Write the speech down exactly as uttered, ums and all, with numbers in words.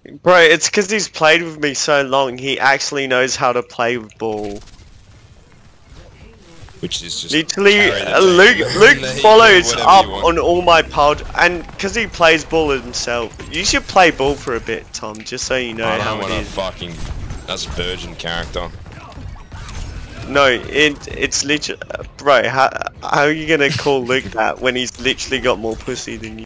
Bro, it's because he's played with me so long, he actually knows how to play with ball. Which is just literally, uh, Luke, Luke follows up on all my pod, and because he plays ball himself. You should play ball for a bit, Tom, just so you know I how don't it want is. a fucking... That's virgin character. No, it it's literally... Bro, how, how are you gonna call Luke that when he's literally got more pussy than you?